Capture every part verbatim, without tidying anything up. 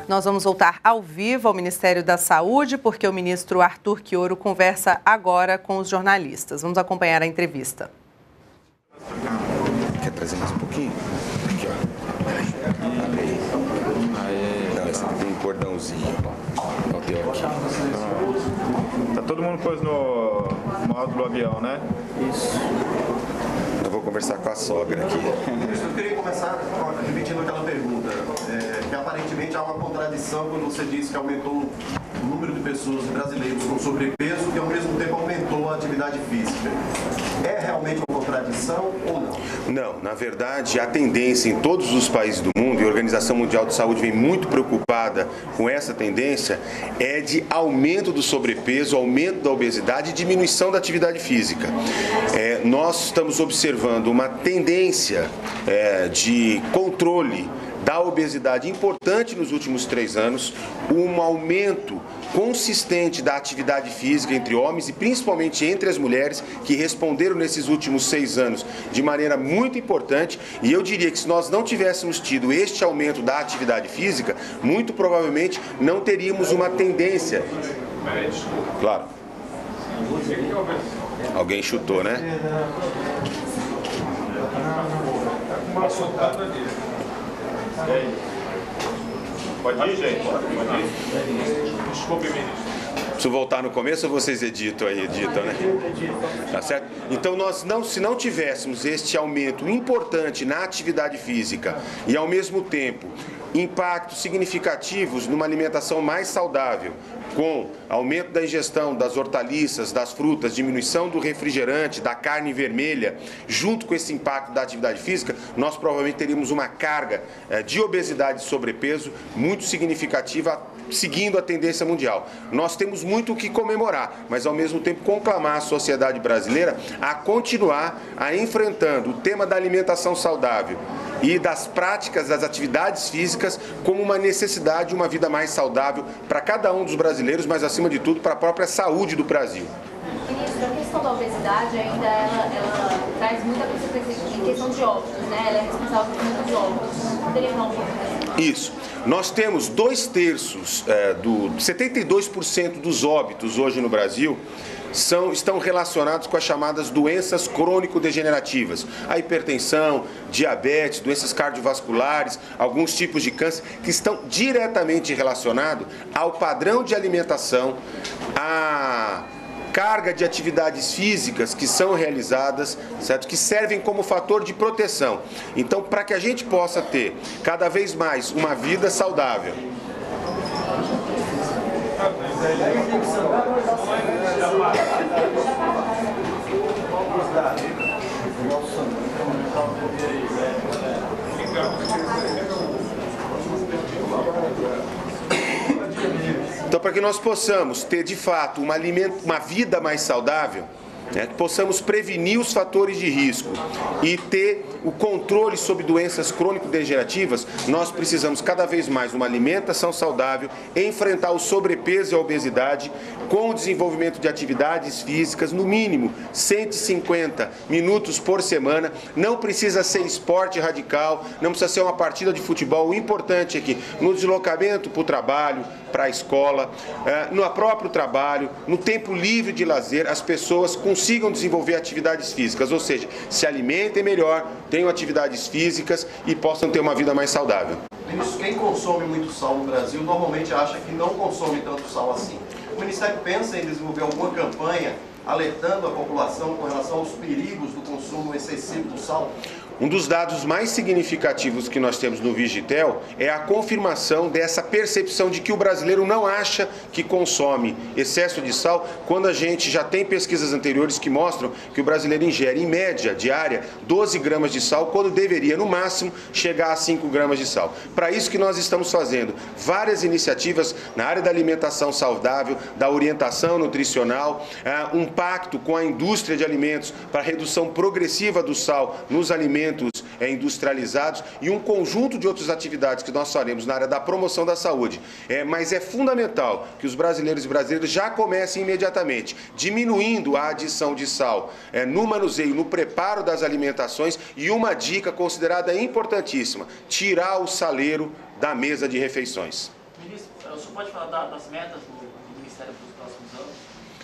Nós vamos voltar ao vivo ao Ministério da Saúde, porque o ministro Arthur Quioro conversa agora com os jornalistas. Vamos acompanhar a entrevista. Quer trazer mais um pouquinho? Aqui, ó. Abre aí. Não, esse aqui tem um cordãozinho. Ó, o teu aqui. Tá todo mundo pôs no modo do avião, né? Isso. Eu vou conversar com a sogra aqui. Eu queria começar repetindo aquela pergunta, é, que aparentemente há uma contradição quando você diz que aumentou o número de pessoas brasileiros com sobrepeso e ao mesmo tempo aumentou a atividade física. É realmente uma contradição ou não? Não, na verdade, a tendência em todos os países do mundo, e a Organização Mundial de Saúde vem muito preocupada com essa tendência, é de aumento do sobrepeso, aumento da obesidade e diminuição da atividade física. É, nós estamos observando uma tendência é, de controle da obesidade importante nos últimos três anos, um aumento consistente da atividade física entre homens e principalmente entre as mulheres, que responderam nesses últimos seis anos de maneira muito importante. E eu diria que se nós não tivéssemos tido este aumento da atividade física, muito provavelmente não teríamos uma tendência. Claro. Alguém chutou, né? Pode ir, gente? Pode ir. Desculpe, ministro. Preciso voltar no começo ou vocês editam aí, editam, né? Tá certo? Então, nós não, se não tivéssemos este aumento importante na atividade física e, ao mesmo tempo, impactos significativos numa alimentação mais saudável, com aumento da ingestão das hortaliças, das frutas, diminuição do refrigerante, da carne vermelha, junto com esse impacto da atividade física, nós provavelmente teríamos uma carga eh, de obesidade e sobrepeso muito significativa, seguindo a tendência mundial. Nós temos muito o que comemorar, mas ao mesmo tempo conclamar a sociedade brasileira a continuar a enfrentando o tema da alimentação saudável e das práticas das atividades físicas como uma necessidade, uma vida mais saudável para cada um dos brasileiros, mas acima de tudo para a própria saúde do Brasil. Ministro, a questão da obesidade ainda ela, ela traz muita consequência em questão de óbitos, né? Ela é responsável por muitos óbitos. Poderia falar um pouco disso? Isso. Nós temos dois terços, é, do setenta e dois por cento dos óbitos hoje no Brasil São, estão relacionados com as chamadas doenças crônico-degenerativas, a hipertensão, diabetes, doenças cardiovasculares, alguns tipos de câncer, que estão diretamente relacionados ao padrão de alimentação, à carga de atividades físicas que são realizadas, certo? Que servem como fator de proteção. Então, para que a gente possa ter cada vez mais uma vida saudável, então, para que nós possamos ter de fato uma, alimento, uma vida mais saudável, né, que possamos prevenir os fatores de risco e ter o controle sobre doenças crônico-degenerativas, nós precisamos cada vez mais de uma alimentação saudável, enfrentar o sobrepeso e a obesidade com o desenvolvimento de atividades físicas, no mínimo cento e cinquenta minutos por semana. Não precisa ser esporte radical, não precisa ser uma partida de futebol. O importante é que no deslocamento para o trabalho, para a escola, no próprio trabalho, no tempo livre de lazer, as pessoas consigam desenvolver atividades físicas, ou seja, se alimentem melhor, tenham atividades físicas e possam ter uma vida mais saudável. Ministro, quem consome muito sal no Brasil normalmente acha que não consome tanto sal assim. O Ministério pensa em desenvolver alguma campanha alertando a população com relação aos perigos do consumo excessivo do sal? Um dos dados mais significativos que nós temos no Vigitel é a confirmação dessa percepção de que o brasileiro não acha que consome excesso de sal, quando a gente já tem pesquisas anteriores que mostram que o brasileiro ingere, em média diária, doze gramas de sal, quando deveria, no máximo, chegar a cinco gramas de sal. Para isso que nós estamos fazendo várias iniciativas na área da alimentação saudável, da orientação nutricional, um pacto com a indústria de alimentos para a redução progressiva do sal nos alimentos industrializados e um conjunto de outras atividades que nós faremos na área da promoção da saúde. É, mas é fundamental que os brasileiros e brasileiras já comecem imediatamente, diminuindo a adição de sal é, no manuseio, no preparo das alimentações, e uma dica considerada importantíssima: tirar o saleiro da mesa de refeições. pode falar das metas do, do Ministério para os próximos anos?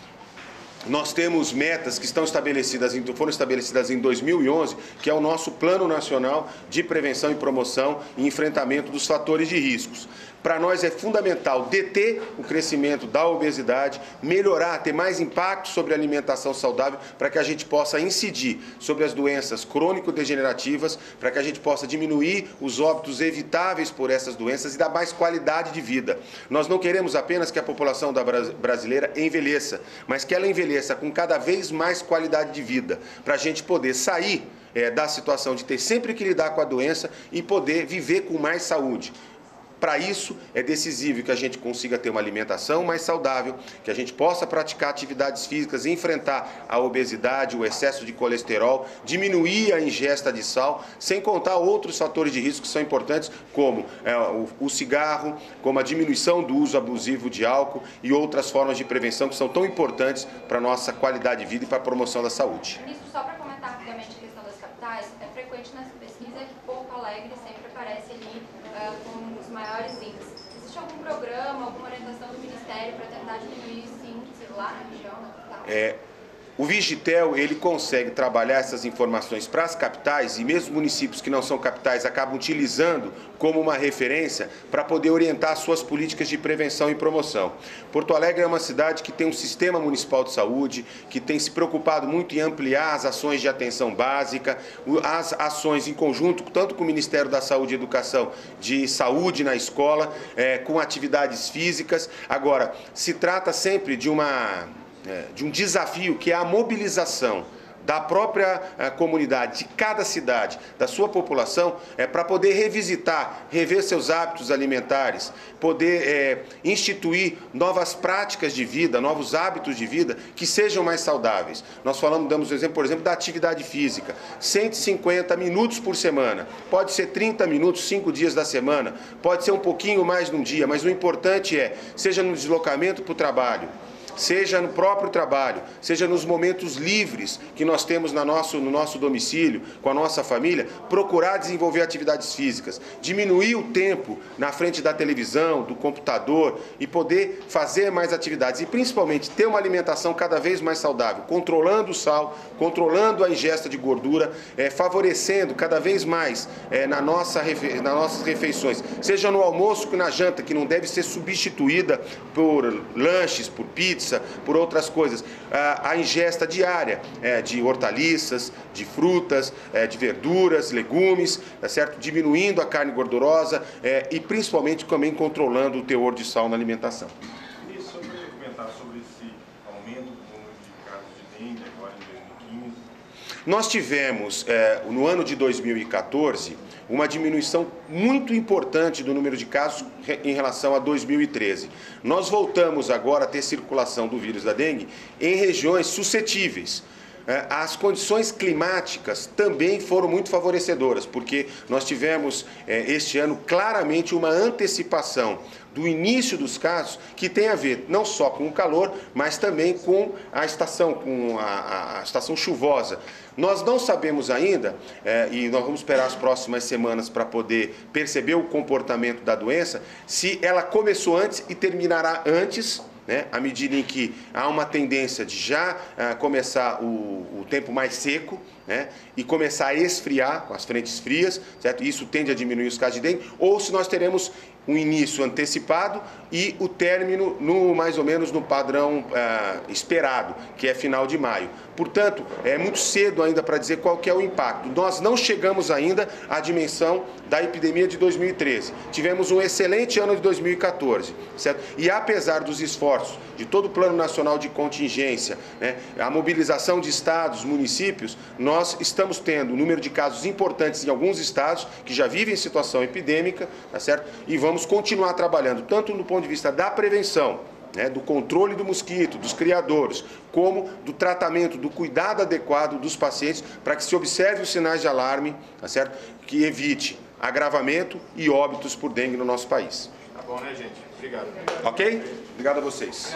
Nós temos metas que estão estabelecidas, foram estabelecidas em dois mil e onze, que é o nosso Plano Nacional de Prevenção e Promoção e Enfrentamento dos Fatores de Riscos. Para nós é fundamental deter o crescimento da obesidade, melhorar, ter mais impacto sobre a alimentação saudável, para que a gente possa incidir sobre as doenças crônico-degenerativas, para que a gente possa diminuir os óbitos evitáveis por essas doenças e dar mais qualidade de vida. Nós não queremos apenas que a população da brasileira envelheça, mas que ela envelheça com cada vez mais qualidade de vida, para a gente poder sair é, da situação de ter sempre que lidar com a doença e poder viver com mais saúde. Para isso, é decisivo que a gente consiga ter uma alimentação mais saudável, que a gente possa praticar atividades físicas, enfrentar a obesidade, o excesso de colesterol, diminuir a ingesta de sal, sem contar outros fatores de risco que são importantes, como é, o, o cigarro, como a diminuição do uso abusivo de álcool e outras formas de prevenção que são tão importantes para a nossa qualidade de vida e para a promoção da saúde. Ministro, só para comentar rapidamente a questão das capitais, é frequente nessa pesquisa que Porto Alegre sempre aparece ali uh, com maiores índices. Existe algum programa, alguma orientação do Ministério para tentar diminuir esse índice lá na região, na capital? É, o Vigitel, ele consegue trabalhar essas informações para as capitais e mesmo municípios que não são capitais acabam utilizando como uma referência para poder orientar suas políticas de prevenção e promoção. Porto Alegre é uma cidade que tem um sistema municipal de saúde, que tem se preocupado muito em ampliar as ações de atenção básica, as ações em conjunto, tanto com o Ministério da Saúde e Educação, de saúde na escola, é, com atividades físicas. Agora, se trata sempre de uma... de um desafio que é a mobilização da própria eh, comunidade, de cada cidade, da sua população, é, para poder revisitar, rever seus hábitos alimentares, poder é, instituir novas práticas de vida, novos hábitos de vida que sejam mais saudáveis. Nós falamos, damos o exemplo, por exemplo, da atividade física, cento e cinquenta minutos por semana, pode ser trinta minutos, cinco dias da semana, pode ser um pouquinho mais num dia, mas o importante é, seja no deslocamento para o trabalho, seja no próprio trabalho, seja nos momentos livres que nós temos na nosso, no nosso domicílio, com a nossa família, procurar desenvolver atividades físicas, diminuir o tempo na frente da televisão, do computador e poder fazer mais atividades e principalmente ter uma alimentação cada vez mais saudável, controlando o sal, controlando a ingesta de gordura, é, favorecendo cada vez mais é, na nossa, nas nossas refeições, seja no almoço ou na janta, que não deve ser substituída por lanches, por pizza, por outras coisas, a, a ingesta diária é, de hortaliças, de frutas, é, de verduras, legumes, tá certo? Diminuindo a carne gordurosa é, e principalmente também controlando o teor de sal na alimentação. E só para comentar sobre esse aumento do número de casos de dengue agora em dois mil e quinze. Nós tivemos, é, no ano de dois mil e quatorze, uma diminuição muito importante do número de casos em relação a dois mil e treze. Nós voltamos agora a ter circulação do vírus da dengue em regiões suscetíveis. As condições climáticas também foram muito favorecedoras, porque nós tivemos este ano claramente uma antecipação do início dos casos, que tem a ver não só com o calor, mas também com a estação, com a, a estação chuvosa. Nós não sabemos ainda, é, e nós vamos esperar as próximas semanas para poder perceber o comportamento da doença, se ela começou antes e terminará antes, né, à medida em que há uma tendência de já uh, começar o, o tempo mais seco, né, e começar a esfriar com as frentes frias, certo? Isso tende a diminuir os casos de dengue, ou se nós teremos um início antecipado e o término no, mais ou menos no padrão uh, esperado, que é final de maio. Portanto, é muito cedo ainda para dizer qual que é o impacto. Nós não chegamos ainda à dimensão da epidemia de dois mil e treze. Tivemos um excelente ano de dois mil e quatorze, certo? E apesar dos esforços de todo o Plano Nacional de Contingência, né, a mobilização de estados, municípios, nós estamos tendo um número de casos importantes em alguns estados que já vivem situação epidêmica, tá certo? E vamos continuar trabalhando tanto no ponto de vista da prevenção, né, do controle do mosquito, dos criadouros, como do tratamento, do cuidado adequado dos pacientes para que se observe os sinais de alarme, tá certo? Que evite agravamento e óbitos por dengue no nosso país. Tá bom, né, gente? Obrigado. Ok? Obrigado a vocês.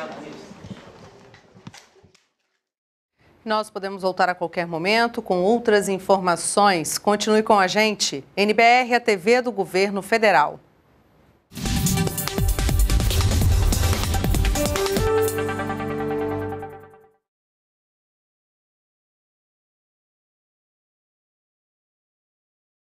Nós podemos voltar a qualquer momento com outras informações. Continue com a gente. N B R, a T V do Governo Federal.